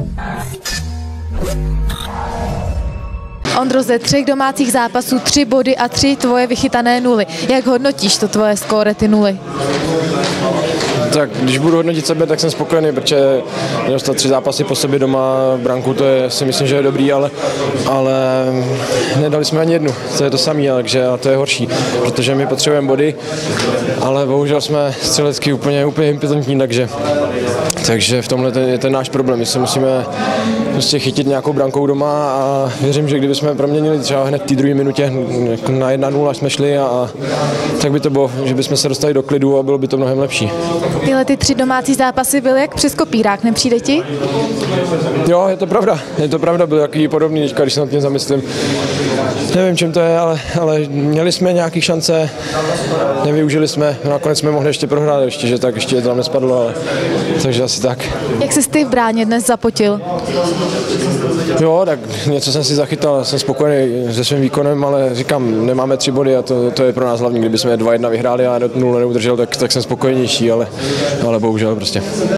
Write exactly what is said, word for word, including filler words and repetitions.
Ondro, ze třech domácích zápasů tři body a tři tvoje vychytané nuly. Jak hodnotíš to tvoje skóre, ty nuly? Tak když budu hodnotit sebe, tak jsem spokojený, protože dostat tři zápasy po sobě doma branku, to je, si myslím, že je dobrý, ale, ale nedali jsme ani jednu, to je to samé, takže a to je horší, protože my potřebujeme body, ale bohužel jsme střelecky úplně, úplně impotentní, takže, takže v tomhle je ten náš problém, my se musíme prostě chytit nějakou brankou doma a věřím, že kdybychom proměnili třeba hned v té druhé minutě na jedna nula jsme šli a, a tak by to bylo, že bychom se dostali do klidu a bylo by to mnohem lepší. Tyhle ty tři domácí zápasy byly jak přes kopírák, nepřijde ti? Jo, je to pravda, je to pravda, byl jaký podobný teďka, když se nad tím zamyslím. Nevím, čím to je, ale, ale měli jsme nějaké šance, nevyužili jsme, nakonec jsme mohli ještě prohrát ještě, že tak ještě to tam nespadlo, ale takže asi tak. Jak jsi ty v bráně dnes zapotil? Jo, tak něco jsem si zachytal, jsem spokojený se svým výkonem, ale říkám, nemáme tři body a to, to je pro nás hlavní. Kdybychom dva jedna vyhráli a nula neudržel, tak, tak jsem spokojenější, ale, ale bohužel prostě.